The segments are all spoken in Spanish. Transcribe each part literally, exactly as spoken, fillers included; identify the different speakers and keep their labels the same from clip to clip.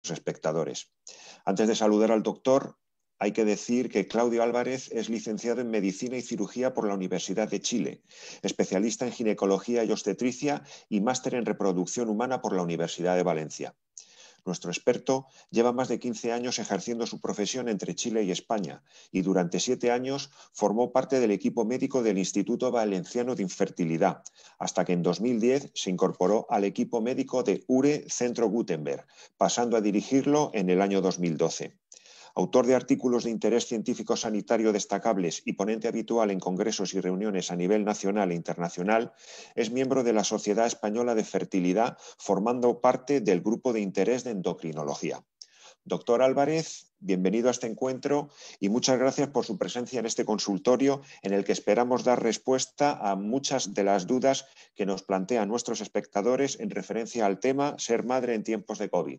Speaker 1: espectadores. Antes de saludar al doctor, hay que decir que Claudio Álvarez es licenciado en Medicina y Cirugía por la Universidad de Chile, especialista en Ginecología y Obstetricia y máster en Reproducción Humana por la Universidad de Valencia. Nuestro experto lleva más de quince años ejerciendo su profesión entre Chile y España y durante siete años formó parte del equipo médico del Instituto Valenciano de Infertilidad, hasta que en dos mil diez se incorporó al equipo médico de U R E Centro Gutenberg, pasando a dirigirlo en el año dos mil doce. Autor de artículos de interés científico-sanitario destacables y ponente habitual en congresos y reuniones a nivel nacional e internacional, es miembro de la Sociedad Española de Fertilidad, formando parte del grupo de interés de endocrinología. Doctor Álvarez, bienvenido a este encuentro y muchas gracias por su presencia en este consultorio en el que esperamos dar respuesta a muchas de las dudas que nos plantean nuestros espectadores en referencia al tema ser madre en tiempos de COVID.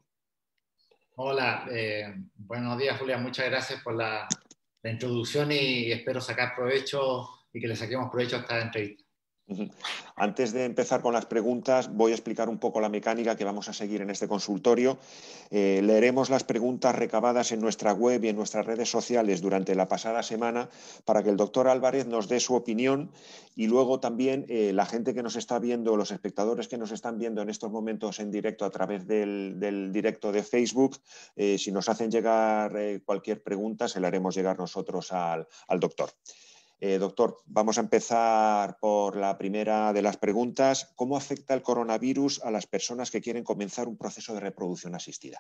Speaker 2: Hola, eh, buenos días Julia, muchas gracias por la, la introducción y espero sacar provecho y que le saquemos provecho a esta entrevista.
Speaker 1: Antes de empezar con las preguntas, voy a explicar un poco la mecánica que vamos a seguir en este consultorio. Eh, leeremos las preguntas recabadas en nuestra web y en nuestras redes sociales durante la pasada semana para que el doctor Álvarez nos dé su opinión y luego también eh, la gente que nos está viendo, los espectadores que nos están viendo en estos momentos en directo a través del, del directo de Facebook, eh, si nos hacen llegar eh, cualquier pregunta, se la haremos llegar nosotros al, al doctor. Eh, doctor, vamos a empezar por la primera de las preguntas. ¿Cómo afecta el coronavirus a las personas que quieren comenzar un proceso de reproducción asistida?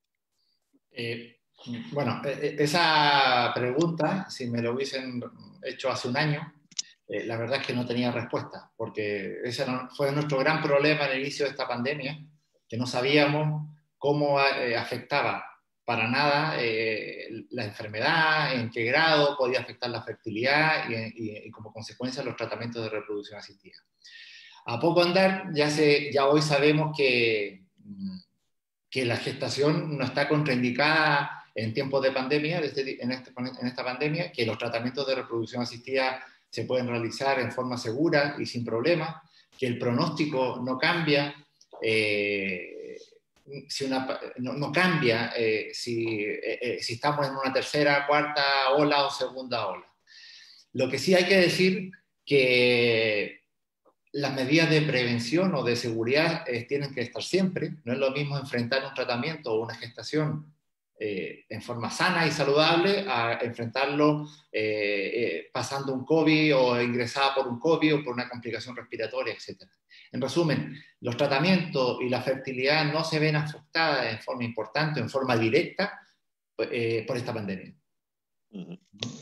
Speaker 2: Eh, bueno, esa pregunta, si me lo hubiesen hecho hace un año, eh, la verdad es que no tenía respuesta, porque ese fue nuestro gran problema al inicio de esta pandemia, que no sabíamos cómo eh, afectaba para nada eh, la enfermedad, en qué grado podía afectar la fertilidad y, y, y como consecuencia los tratamientos de reproducción asistida. A poco andar, ya, se, ya hoy sabemos que, que la gestación no está contraindicada en tiempos de pandemia, desde, en, este, en esta pandemia, que los tratamientos de reproducción asistida se pueden realizar en forma segura y sin problema, que el pronóstico no cambia, eh, Si una, no, no cambia eh, si, eh, eh, si estamos en una tercera, cuarta ola o segunda ola. Lo que sí hay que decir que las medidas de prevención o de seguridad eh, tienen que estar siempre. No es lo mismo enfrentar un tratamiento o una gestación eh, en forma sana y saludable a enfrentarlo eh, eh, pasando un COVID o ingresada por un COVID o por una complicación respiratoria, etcétera. En resumen, los tratamientos y la fertilidad no se ven afectadas en forma importante, en forma directa, eh, por esta pandemia.
Speaker 1: Uh-huh.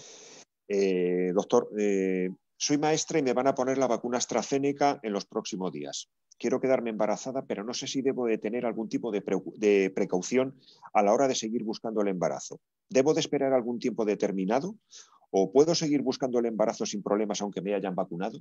Speaker 1: eh, doctor, eh, soy maestra y me van a poner la vacuna AstraZeneca en los próximos días. Quiero quedarme embarazada, pero no sé si debo de tener algún tipo de, pre de precaución a la hora de seguir buscando el embarazo. ¿Debo de esperar algún tiempo determinado o puedo seguir buscando el embarazo sin problemas aunque me hayan vacunado?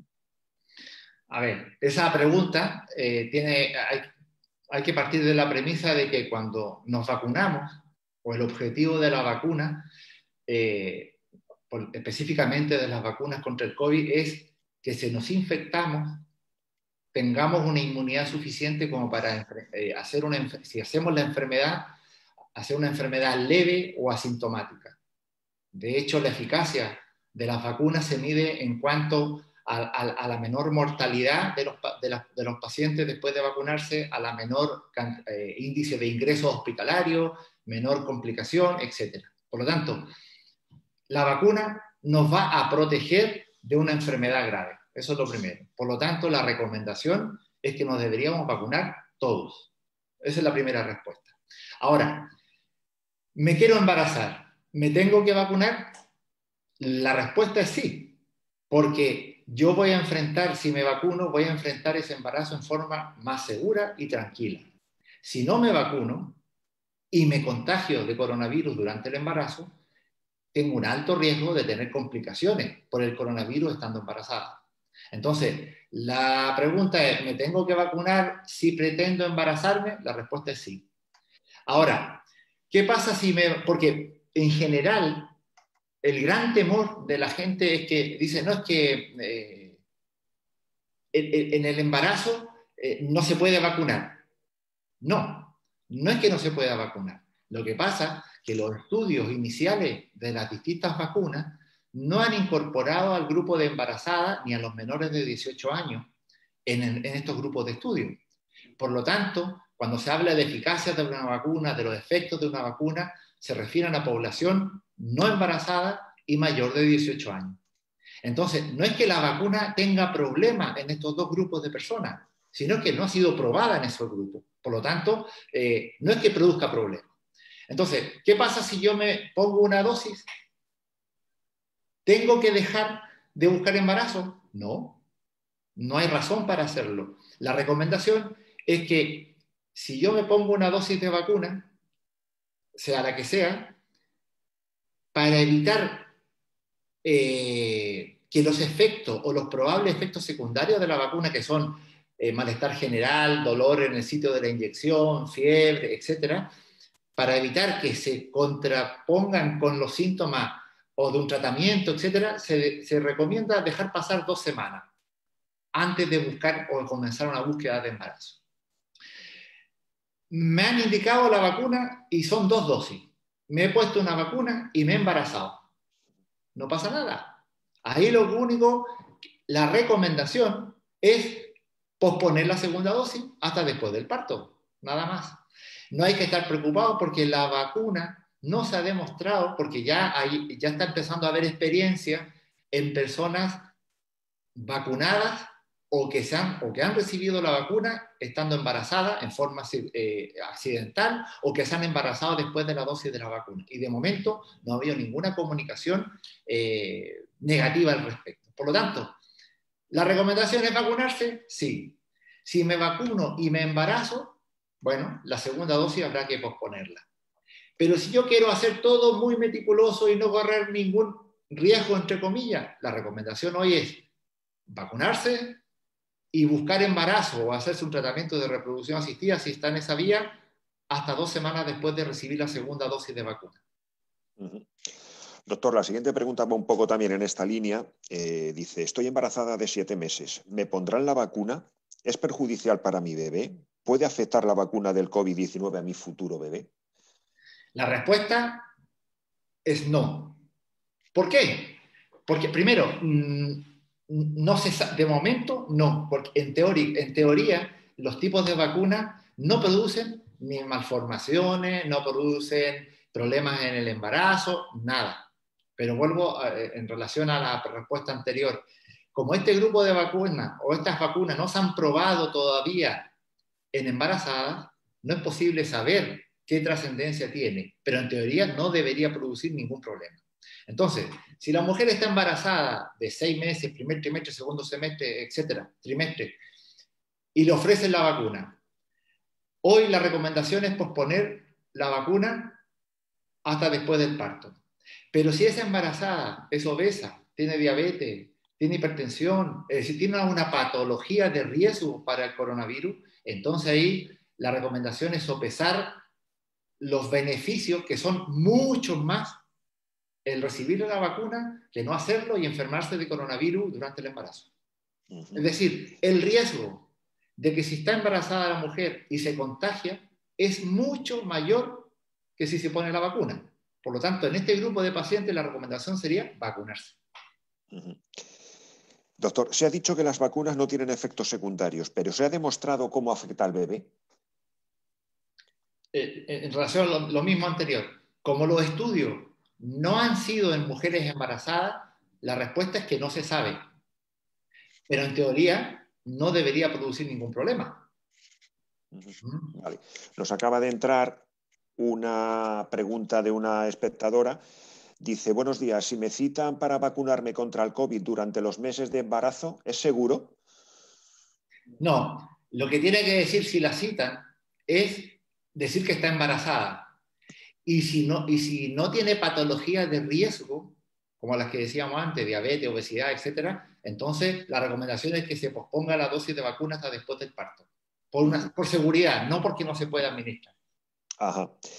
Speaker 2: A ver, esa pregunta eh, tiene, hay, hay que partir de la premisa de que cuando nos vacunamos, o el objetivo de la vacuna, eh, por, específicamente de las vacunas contra el COVID, es que si nos infectamos, tengamos una inmunidad suficiente como para eh, hacer una, si hacemos la enfermedad, hacer una enfermedad leve o asintomática. De hecho, la eficacia de las vacunas se mide en cuanto a, a, a la menor mortalidad de los, de, la, de los pacientes después de vacunarse, a la menor eh, índice de ingresos hospitalarios, menor complicación, etcétera. Por lo tanto, la vacuna nos va a proteger de una enfermedad grave. Eso es lo primero. Por lo tanto, la recomendación es que nos deberíamos vacunar todos. Esa es la primera respuesta. Ahora, ¿me quiero embarazar? ¿Me tengo que vacunar? La respuesta es sí, porque yo voy a enfrentar, si me vacuno, voy a enfrentar ese embarazo en forma más segura y tranquila. Si no me vacuno y me contagio de coronavirus durante el embarazo, tengo un alto riesgo de tener complicaciones por el coronavirus estando embarazada. Entonces, la pregunta es, ¿me tengo que vacunar si pretendo embarazarme? La respuesta es sí. Ahora, ¿qué pasa si me...? Porque en general, el gran temor de la gente es que dice, no, es que eh, en, en el embarazo eh, no se puede vacunar. No, no es que no se pueda vacunar. Lo que pasa es que los estudios iniciales de las distintas vacunas no han incorporado al grupo de embarazadas ni a los menores de dieciocho años en, en estos grupos de estudio. Por lo tanto, cuando se habla de eficacia de una vacuna, de los efectos de una vacuna, se refiere a la población no embarazada y mayor de dieciocho años. Entonces, no es que la vacuna tenga problemas en estos dos grupos de personas, sino que no ha sido probada en esos grupos. Por lo tanto, eh, no es que produzca problemas. Entonces, ¿qué pasa si yo me pongo una dosis? ¿Tengo que dejar de buscar embarazo? No, no hay razón para hacerlo. La recomendación es que si yo me pongo una dosis de vacuna, sea la que sea, para evitar eh, que los efectos o los probables efectos secundarios de la vacuna, que son eh, malestar general, dolor en el sitio de la inyección, fiebre, etcétera, para evitar que se contrapongan con los síntomas o de un tratamiento, etcétera, se, se recomienda dejar pasar dos semanas antes de buscar o comenzar una búsqueda de embarazo. Me han indicado la vacuna y son dos dosis. Me he puesto una vacuna y me he embarazado. No pasa nada. Ahí lo único, la recomendación es posponer la segunda dosis hasta después del parto. Nada más. No hay que estar preocupados porque la vacuna no se ha demostrado, porque ya, hay, ya está empezando a haber experiencia en personas vacunadas o que, se han, o que han recibido la vacuna estando embarazadas en forma eh, accidental o que se han embarazado después de la dosis de la vacuna. Y de momento no ha habido ninguna comunicación eh, negativa al respecto. Por lo tanto, ¿la recomendación es vacunarse? Sí. Si me vacuno y me embarazo, bueno, la segunda dosis habrá que posponerla. Pero si yo quiero hacer todo muy meticuloso y no correr ningún riesgo, entre comillas, la recomendación hoy es vacunarse y buscar embarazo o hacerse un tratamiento de reproducción asistida si está en esa vía hasta dos semanas después de recibir la segunda dosis de vacuna.
Speaker 1: Uh-huh. Doctor, la siguiente pregunta va un poco también en esta línea. Eh, dice, estoy embarazada de siete meses. ¿Me pondrán la vacuna? ¿Es perjudicial para mi bebé? ¿Puede afectar la vacuna del COVID diecinueve a mi futuro bebé?
Speaker 2: La respuesta es no. ¿Por qué? Porque primero, no se sabe, de momento no, porque en teoría, en teoría los tipos de vacunas no producen ni malformaciones, no producen problemas en el embarazo, nada. Pero vuelvo a, en relación a la respuesta anterior. Como este grupo de vacunas o estas vacunas no se han probado todavía en embarazadas, no es posible saber qué trascendencia tiene, pero en teoría no debería producir ningún problema. Entonces, si la mujer está embarazada de seis meses, primer trimestre, segundo semestre, etcétera, trimestre, y le ofrecen la vacuna, hoy la recomendación es posponer la vacuna hasta después del parto. Pero si es embarazada, es obesa, tiene diabetes, tiene hipertensión, es decir, tiene una patología de riesgo para el coronavirus, entonces ahí la recomendación es sopesar los beneficios, que son muchos más el recibir la vacuna que no hacerlo y enfermarse de coronavirus durante el embarazo. Uh-huh. Es decir, el riesgo de que si está embarazada la mujer y se contagia es mucho mayor que si se pone la vacuna. Por lo tanto, en este grupo de pacientes la recomendación sería vacunarse.
Speaker 1: Uh-huh. Doctor, se ha dicho que las vacunas no tienen efectos secundarios, pero ¿se ha demostrado cómo afecta al bebé?
Speaker 2: Eh, en relación a lo, lo mismo anterior, como los estudios no han sido en mujeres embarazadas, la respuesta es que no se sabe. Pero en teoría no debería producir ningún problema.
Speaker 1: Uh-huh. Vale. Nos acaba de entrar una pregunta de una espectadora. Dice, buenos días, si me citan para vacunarme contra el COVID durante los meses de embarazo, ¿es seguro?
Speaker 2: No, lo que tiene que decir si la citan es decir que está embarazada. Y si no, y si no tiene patologías de riesgo, como las que decíamos antes, diabetes, obesidad, etcétera, entonces la recomendación es que se posponga la dosis de vacuna hasta después del parto. Por, una, por seguridad, no porque no se pueda administrar.
Speaker 1: Ajá.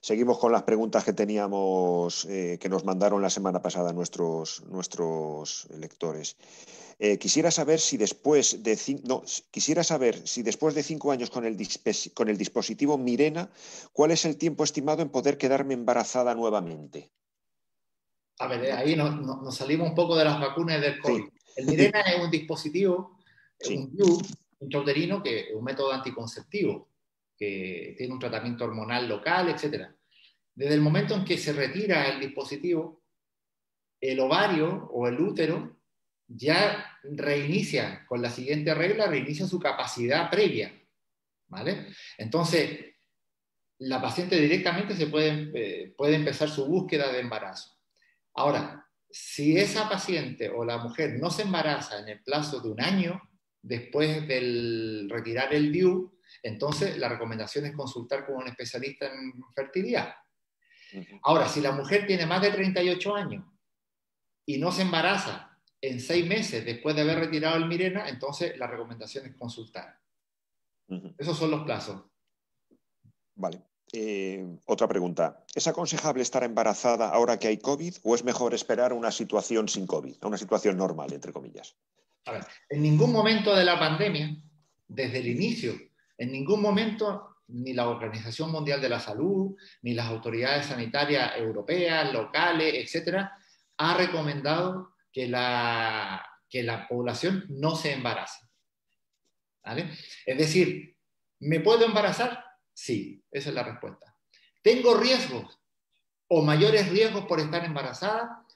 Speaker 1: Seguimos con las preguntas que teníamos, eh, que nos mandaron la semana pasada nuestros, nuestros lectores. Eh, quisiera saber si después de no, quisiera saber si después de cinco años con el, con el dispositivo Mirena, ¿cuál es el tiempo estimado en poder quedarme embarazada nuevamente?
Speaker 2: A ver, ahí nos, nos salimos un poco de las vacunas del COVID. Sí. El Mirena es un dispositivo, sí. un D I U intrauterino, que es un método anticonceptivo, que tiene un tratamiento hormonal local, etcétera. Desde el momento en que se retira el dispositivo, el ovario o el útero ya reinicia, con la siguiente regla, reinicia su capacidad previa, ¿vale? Entonces, la paciente directamente se puede, eh, puede empezar su búsqueda de embarazo. Ahora, si esa paciente o la mujer no se embaraza en el plazo de un año después de retirar el D I U, entonces la recomendación es consultar con un especialista en fertilidad. Ahora, si la mujer tiene más de treinta y ocho años y no se embaraza en seis meses después de haber retirado el Mirena, entonces la recomendación es consultar. Uh-huh. Esos son los plazos.
Speaker 1: Vale. Eh, otra pregunta. ¿Es aconsejable estar embarazada ahora que hay COVID o es mejor esperar a una situación sin COVID, a una situación normal, entre comillas?
Speaker 2: A ver, en ningún momento de la pandemia, desde el inicio, en ningún momento ni la Organización Mundial de la Salud, ni las autoridades sanitarias europeas, locales, etcétera, ha recomendado que la, que la población no se embarace. ¿Vale? Es decir, ¿me puedo embarazar? Sí, esa es la respuesta. ¿Tengo riesgos o mayores riesgos por estar embarazada?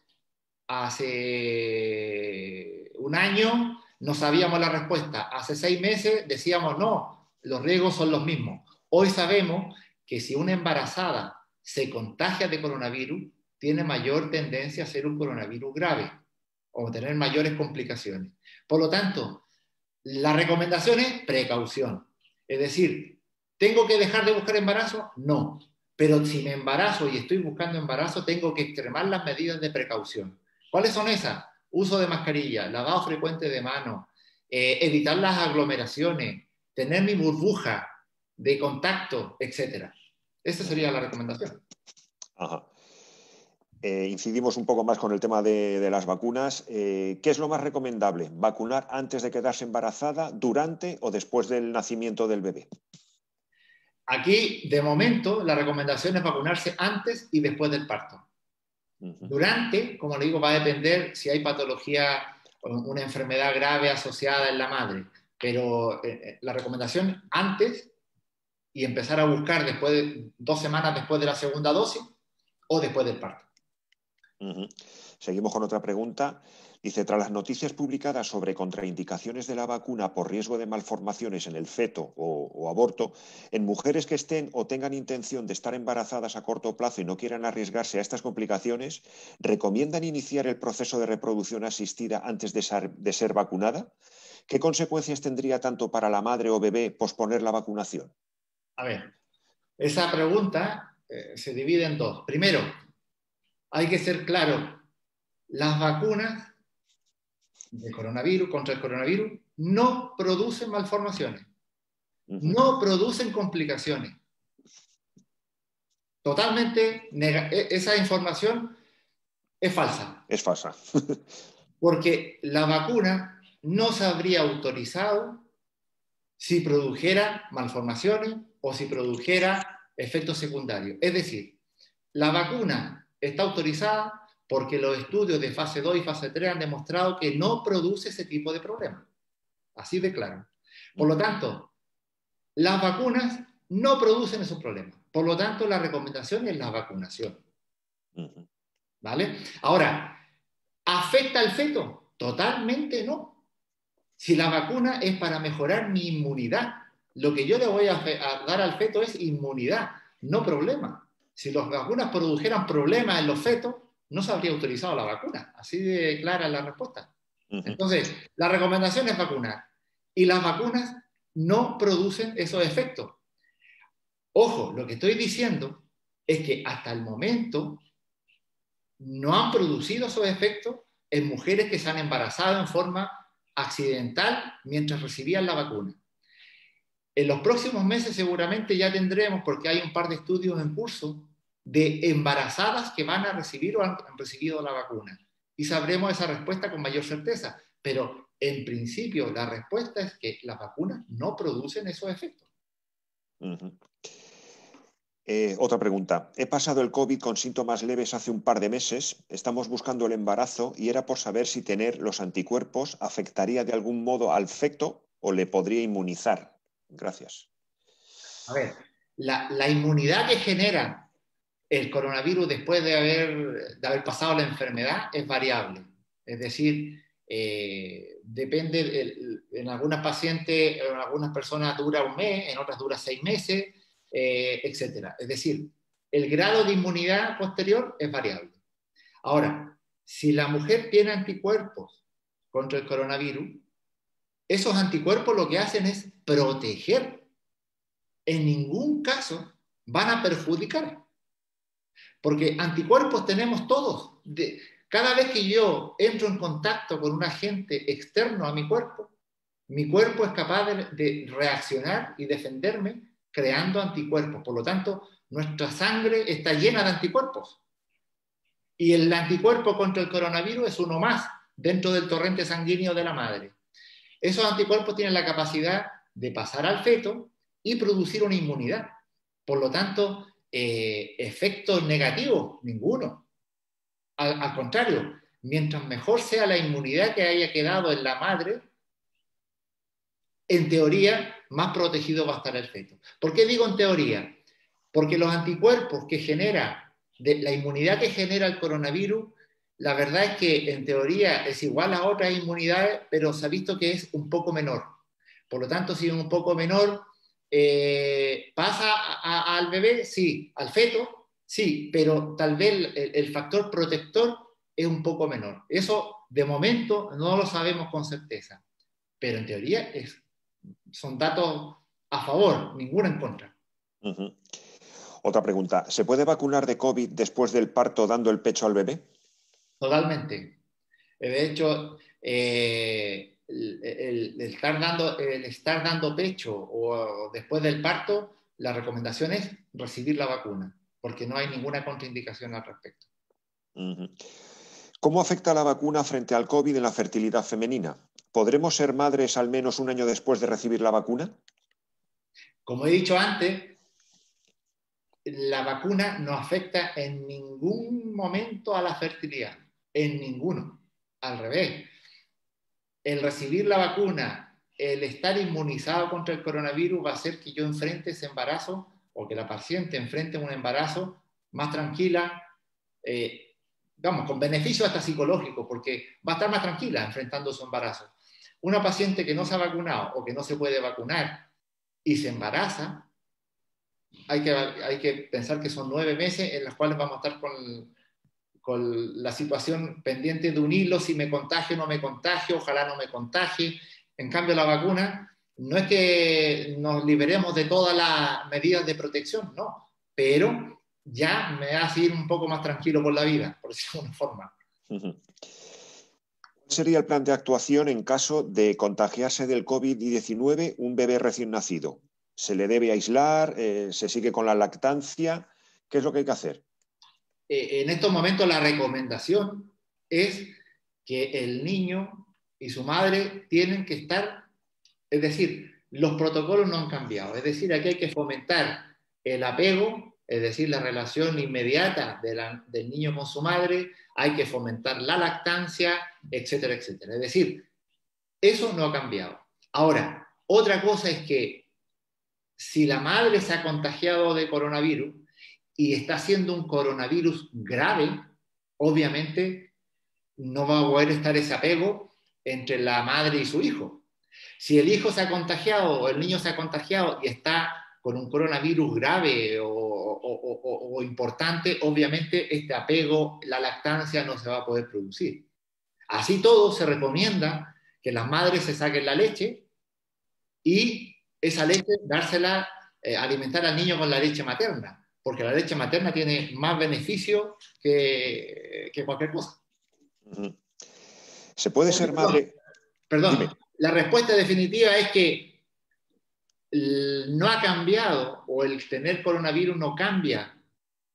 Speaker 2: Hace un año no sabíamos la respuesta. Hace seis meses decíamos no, los riesgos son los mismos. Hoy sabemos que si una embarazada se contagia de coronavirus, tiene mayor tendencia a ser un coronavirus grave o tener mayores complicaciones. Por lo tanto, la recomendación es precaución. Es decir, ¿tengo que dejar de buscar embarazo? No. Pero si me embarazo y estoy buscando embarazo, tengo que extremar las medidas de precaución. ¿Cuáles son esas? Uso de mascarilla, lavado frecuente de manos, eh, evitar las aglomeraciones, tener mi burbuja de contacto, etcétera. Esa sería la recomendación.
Speaker 1: Ajá. Eh, incidimos un poco más con el tema de, de las vacunas. Eh, ¿Qué es lo más recomendable? ¿Vacunar antes de quedarse embarazada, durante o después del nacimiento del bebé?
Speaker 2: Aquí, de momento, la recomendación es vacunarse antes y después del parto. Uh-huh. Durante, como le digo, va a depender si hay patología o una enfermedad grave asociada en la madre. Pero eh, la recomendación antes y empezar a buscar después de, dos semanas después de la segunda dosis o después del parto.
Speaker 1: Uh-huh. Seguimos con otra pregunta. Dice, tras las noticias publicadas sobre contraindicaciones de la vacuna por riesgo de malformaciones en el feto o, o aborto, en mujeres que estén o tengan intención de estar embarazadas a corto plazo y no quieran arriesgarse a estas complicaciones, ¿recomiendan iniciar el proceso de reproducción asistida antes de ser, de ser vacunada? ¿Qué consecuencias tendría tanto para la madre o bebé posponer la vacunación?
Speaker 2: A ver, esa pregunta eh, se divide en dos. Primero, hay que ser claro, las vacunas de coronavirus, contra el coronavirus, no producen malformaciones, uh-huh. no producen complicaciones. Totalmente, nega- esa información es falsa.
Speaker 1: Es falsa.
Speaker 2: Porque la vacuna no se habría autorizado si produjera malformaciones o si produjera efectos secundarios. Es decir, la vacuna está autorizada porque los estudios de fase dos y fase tres han demostrado que no produce ese tipo de problemas. Así de claro. Por lo tanto, las vacunas no producen esos problemas. Por lo tanto, la recomendación es la vacunación. ¿Vale? Ahora, ¿afecta al feto? Totalmente no. Si la vacuna es para mejorar mi inmunidad, lo que yo le voy a, a dar al feto es inmunidad, no problema. Si las vacunas produjeran problemas en los fetos, no se habría autorizado la vacuna. Así de clara es la respuesta. Uh-huh. Entonces, la recomendación es vacunar. Y las vacunas no producen esos efectos. Ojo, lo que estoy diciendo es que hasta el momento no han producido esos efectos en mujeres que se han embarazado en forma accidental mientras recibían la vacuna. En los próximos meses seguramente ya tendremos, porque hay un par de estudios en curso de embarazadas que van a recibir o han, han recibido la vacuna. Y sabremos esa respuesta con mayor certeza. Pero en principio la respuesta es que las vacunas no producen esos efectos.
Speaker 1: Uh-huh. Eh, otra pregunta. He pasado el COVID con síntomas leves hace un par de meses. Estamos buscando el embarazo y era por saber si tener los anticuerpos afectaría de algún modo al feto o le podría inmunizar. Gracias.
Speaker 2: A ver, la, la inmunidad que genera el coronavirus después de haber, de haber pasado la enfermedad es variable. Es decir, eh, depende, el, en algunas pacientes, en algunas personas dura un mes, en otras dura seis meses, eh, etcétera. Es decir, el grado de inmunidad posterior es variable. Ahora, si la mujer tiene anticuerpos contra el coronavirus, esos anticuerpos lo que hacen es proteger. En ningún caso van a perjudicar. Porque anticuerpos tenemos todos. De, cada vez que yo entro en contacto con un agente externo a mi cuerpo, mi cuerpo es capaz de, de reaccionar y defenderme creando anticuerpos. Por lo tanto, nuestra sangre está llena de anticuerpos. Y el anticuerpo contra el coronavirus es uno más dentro del torrente sanguíneo de la madre. Esos anticuerpos tienen la capacidad de pasar al feto y producir una inmunidad. Por lo tanto, eh, efectos negativos, ninguno. Al, al contrario, mientras mejor sea la inmunidad que haya quedado en la madre, en teoría, más protegido va a estar el feto. ¿Por qué digo en teoría? Porque los anticuerpos que genera, de, la inmunidad que genera el coronavirus, la verdad es que en teoría es igual a otras inmunidades, pero se ha visto que es un poco menor. Por lo tanto, si es un poco menor, eh, ¿pasa a, a, al bebé? Sí. ¿Al feto? Sí, pero tal vez el, el factor protector es un poco menor. Eso, de momento, no lo sabemos con certeza. Pero en teoría es, son datos a favor, ninguno en contra.
Speaker 1: Uh-huh. Otra pregunta. ¿Se puede vacunar de COVID después del parto dando el pecho al bebé?
Speaker 2: Totalmente. De hecho, eh, el, el, el, estar dando, el estar dando pecho o después del parto, la recomendación es recibir la vacuna, porque no hay ninguna contraindicación al respecto.
Speaker 1: Uh-huh. ¿Cómo afecta la vacuna frente al COVID en la fertilidad femenina? ¿Podremos ser madres al menos un año después de recibir la vacuna?
Speaker 2: Como he dicho antes, la vacuna no afecta en ningún momento a la fertilidad, en ninguno. Al revés, el recibir la vacuna, el estar inmunizado contra el coronavirus va a hacer que yo enfrente ese embarazo o que la paciente enfrente un embarazo más tranquila, eh, vamos, con beneficio hasta psicológico, porque va a estar más tranquila enfrentando su embarazo. Una paciente que no se ha vacunado o que no se puede vacunar y se embaraza, hay que, hay que pensar que son nueve meses en los cuales vamos a estar con, con la situación pendiente de un hilo, si me contagio o no me contagio, ojalá no me contagie. En cambio, la vacuna no es que nos liberemos de todas las medidas de protección, no, pero ya me hace ir un poco más tranquilo por la vida, por decirlo de alguna forma.
Speaker 1: Uh-huh. ¿Cuál sería el plan de actuación en caso de contagiarse del COVID diecinueve un bebé recién nacido? ¿Se le debe aislar? Eh, ¿Se sigue con la lactancia? ¿Qué es lo que hay que hacer?
Speaker 2: Eh, en estos momentos la recomendación es que el niño y su madre tienen que estar, es decir, los protocolos no han cambiado, es decir, aquí hay que fomentar el apego, es decir, la relación inmediata de la, del niño con su madre, hay que fomentar la lactancia, etcétera, etcétera. Es decir, eso no ha cambiado. Ahora, otra cosa es que si la madre se ha contagiado de coronavirus y está siendo un coronavirus grave, obviamente no va a poder estar ese apego entre la madre y su hijo. Si el hijo se ha contagiado o el niño se ha contagiado y está con un coronavirus grave o, o, o, o importante, obviamente este apego, la lactancia no se va a poder producir. Así todo, se recomienda que las madres se saquen la leche y esa leche dársela, eh, alimentar al niño con la leche materna, porque la leche materna tiene más beneficio que, que cualquier cosa.
Speaker 1: ¿Se puede ser madre?
Speaker 2: Perdón,
Speaker 1: Dime.
Speaker 2: La respuesta definitiva es que no ha cambiado, o el tener coronavirus no cambia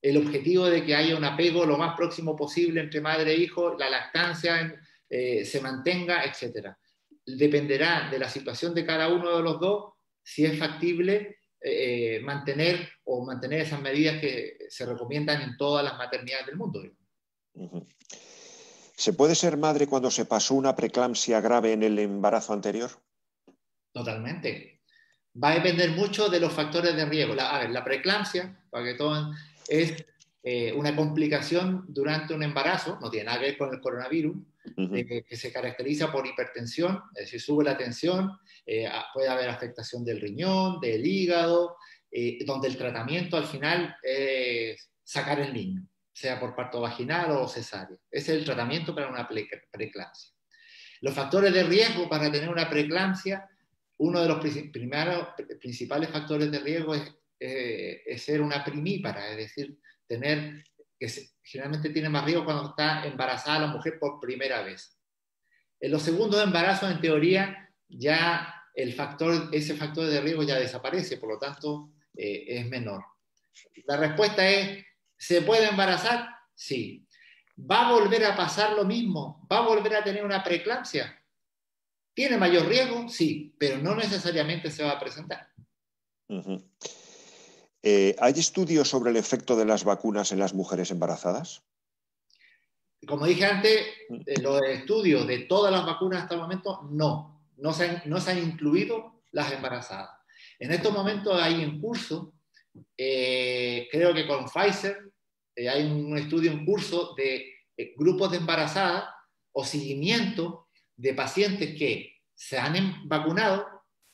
Speaker 2: el objetivo de que haya un apego lo más próximo posible entre madre e hijo, la lactancia eh, se mantenga, etcétera. Dependerá de la situación de cada uno de los dos si es factible eh, mantener o mantener esas medidas que se recomiendan en todas las maternidades del mundo.
Speaker 1: Uh-huh. ¿Se puede ser madre cuando se pasó una preeclampsia grave en el embarazo anterior?
Speaker 2: Totalmente. Va a depender mucho de los factores de riesgo. La, a ver, la preeclampsia, para que todo, es eh, una complicación durante un embarazo, no tiene nada que ver con el coronavirus, uh-huh. eh, que se caracteriza por hipertensión, es decir, sube la tensión, eh, puede haber afectación del riñón, del hígado, eh, donde el tratamiento al final es sacar el niño, sea por parto vaginal o cesárea. Ese es el tratamiento para una preeclampsia. Los factores de riesgo para tener una preeclampsia, uno de los primeros, principales factores de riesgo es, eh, es ser una primípara, es decir, tener, que se, generalmente tiene más riesgo cuando está embarazada la mujer por primera vez. En los segundos embarazos, en teoría, ya el factor, ese factor de riesgo ya desaparece, por lo tanto, eh, es menor. La respuesta es, ¿se puede embarazar? Sí. ¿Va a volver a pasar lo mismo? ¿Va a volver a tener una preeclampsia? ¿Tiene mayor riesgo? Sí, pero no necesariamente se va a presentar.
Speaker 1: Uh-huh. eh, ¿Hay estudios sobre el efecto de las vacunas en las mujeres embarazadas?
Speaker 2: Como dije antes, eh, los estudios de todas las vacunas hasta el momento, no. No se han, no se han incluido las embarazadas. En estos momentos hay en curso, eh, creo que con Pfizer, eh, hay un estudio en curso de eh, grupos de embarazadas o seguimiento de pacientes que se han vacunado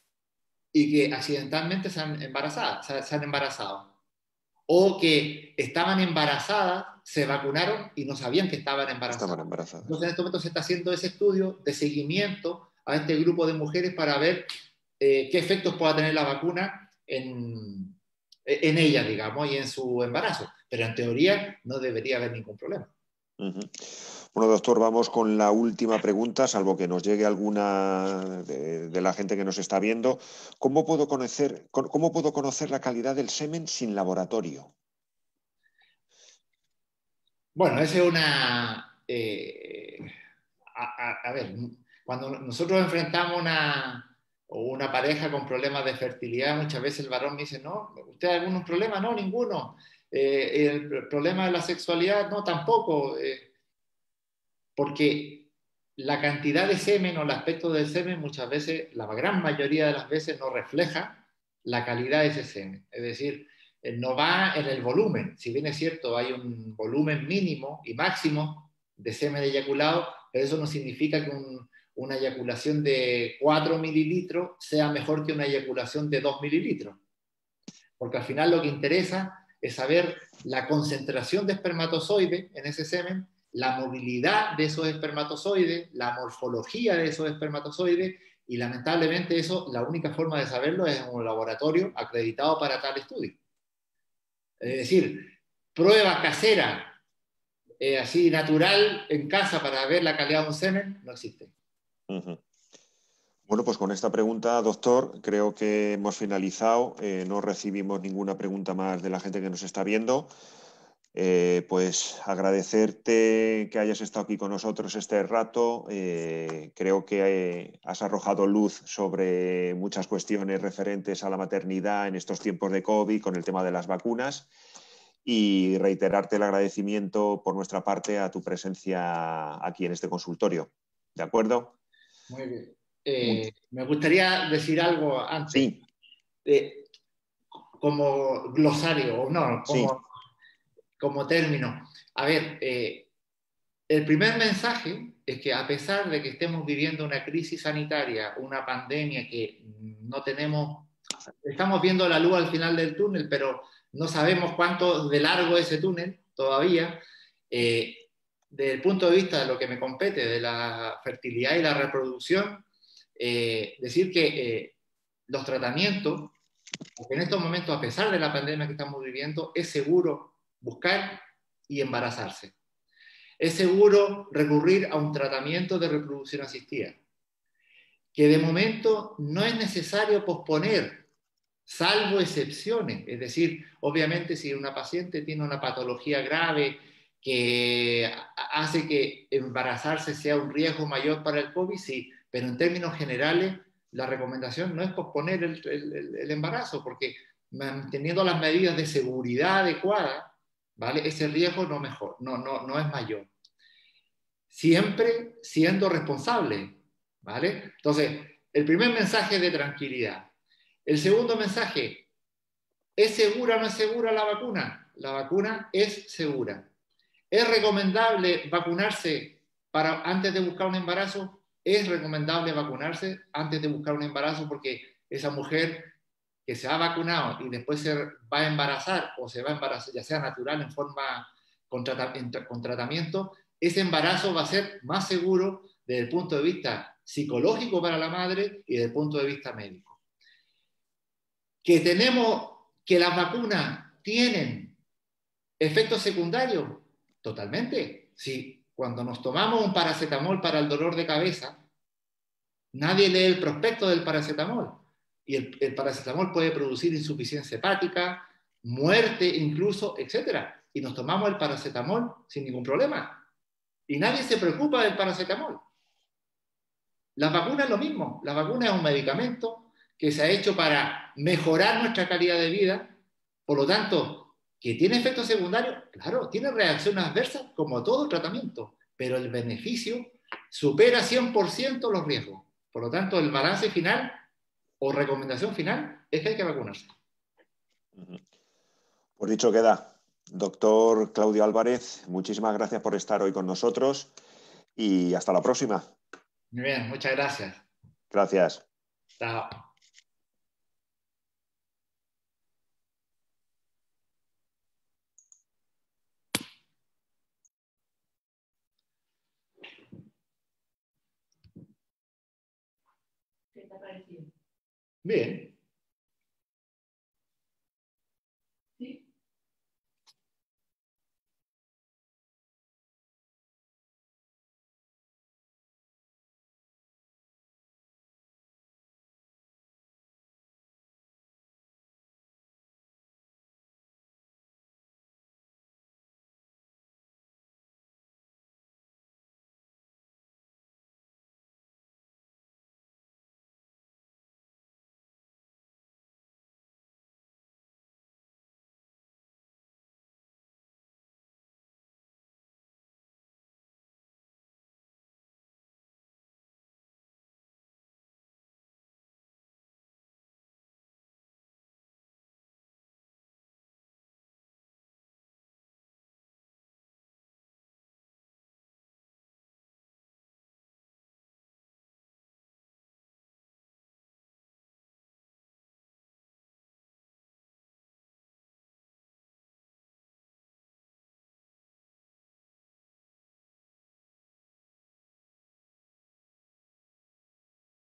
Speaker 2: y que accidentalmente se han embarazado, se, se han embarazado. O que estaban embarazadas, se vacunaron y no sabían que estaban embarazadas.
Speaker 1: Estaban embarazadas.
Speaker 2: Entonces en este momento se está haciendo ese estudio de seguimiento a este grupo de mujeres para ver eh, qué efectos pueda tener la vacuna en, en ella, digamos, y en su embarazo. Pero en teoría no debería haber ningún problema.
Speaker 1: Uh-huh. Bueno, doctor, vamos con la última pregunta, salvo que nos llegue alguna de, de la gente que nos está viendo. ¿Cómo puedo conocer, cómo puedo conocer la calidad del semen sin laboratorio?
Speaker 2: Bueno, esa es una... Eh, a, a, a ver, cuando nosotros enfrentamos una, una pareja con problemas de fertilidad, muchas veces el varón me dice, no, ¿usted hay algún problema? No, ninguno. Eh, el problema de la sexualidad, no, tampoco. Eh, porque la cantidad de semen o el aspecto del semen muchas veces, la gran mayoría de las veces, no refleja la calidad de ese semen. Es decir, no va en el volumen. Si bien es cierto, hay un volumen mínimo y máximo de semen eyaculado, pero eso no significa que un, una eyaculación de cuatro mililitros sea mejor que una eyaculación de dos mililitros. Porque al final lo que interesa es saber la concentración de espermatozoides en ese semen, la movilidad de esos espermatozoides, la morfología de esos espermatozoides, y lamentablemente eso, la única forma de saberlo es en un laboratorio acreditado para tal estudio. Es decir, prueba casera, eh, así natural, en casa para ver la calidad de un semen, no existe.
Speaker 1: Uh-huh. Bueno, pues con esta pregunta, doctor, creo que hemos finalizado. Eh, no recibimos ninguna pregunta más de la gente que nos está viendo. Eh, pues agradecerte que hayas estado aquí con nosotros este rato. Eh, creo que eh, has arrojado luz sobre muchas cuestiones referentes a la maternidad en estos tiempos de COVID con el tema de las vacunas, y reiterarte el agradecimiento por nuestra parte a tu presencia aquí en este consultorio. ¿De acuerdo?
Speaker 2: Muy bien. Eh, me gustaría decir algo antes.
Speaker 1: Sí.
Speaker 2: Eh, como glosario, o no, como...
Speaker 1: Sí.
Speaker 2: como término. A ver, eh, el primer mensaje es que a pesar de que estemos viviendo una crisis sanitaria, una pandemia que no tenemos, estamos viendo la luz al final del túnel, pero no sabemos cuánto de largo es ese túnel todavía, eh, desde el punto de vista de lo que me compete, de la fertilidad y la reproducción, eh, decir que eh, los tratamientos, porque en estos momentos, a pesar de la pandemia que estamos viviendo, es seguro buscar y embarazarse. Es seguro recurrir a un tratamiento de reproducción asistida, que de momento no es necesario posponer salvo excepciones. Es decir, obviamente si una paciente tiene una patología grave que hace que embarazarse sea un riesgo mayor para el COVID, sí, pero en términos generales la recomendación no es posponer el, el, el embarazo, porque manteniendo las medidas de seguridad adecuadas, ¿vale? Ese riesgo no, mejor, no, no, no es mayor. Siempre siendo responsable, ¿vale? Entonces, el primer mensaje de tranquilidad. El segundo mensaje, ¿es segura o no es segura la vacuna? La vacuna es segura. ¿Es recomendable vacunarse para, antes de buscar un embarazo? Es recomendable vacunarse antes de buscar un embarazo porque esa mujer que se ha vacunado y después se va a embarazar o se va a embarazar, ya sea natural en forma con, trat con tratamiento, ese embarazo va a ser más seguro desde el punto de vista psicológico para la madre y desde el punto de vista médico. Que tenemos que las vacunas tienen efectos secundarios, totalmente. Sí, cuando nos tomamos un paracetamol para el dolor de cabeza, nadie lee el prospecto del paracetamol. Y el, el paracetamol puede producir insuficiencia hepática, muerte incluso, etcétera. Y nos tomamos el paracetamol sin ningún problema. Y nadie se preocupa del paracetamol. La vacuna es lo mismo. La vacuna es un medicamento que se ha hecho para mejorar nuestra calidad de vida. Por lo tanto, ¿que tiene efectos secundarios? Claro, tiene reacciones adversas como todo tratamiento, pero el beneficio supera cien por ciento los riesgos. Por lo tanto, el balance final o recomendación final es que hay que vacunarse.
Speaker 1: Pues dicho queda. Doctor Claudio Álvarez, muchísimas gracias por estar hoy con nosotros y hasta la próxima.
Speaker 2: Muy bien, muchas gracias.
Speaker 1: Gracias.
Speaker 2: Chao. ¿Qué te ha parecido? Bien.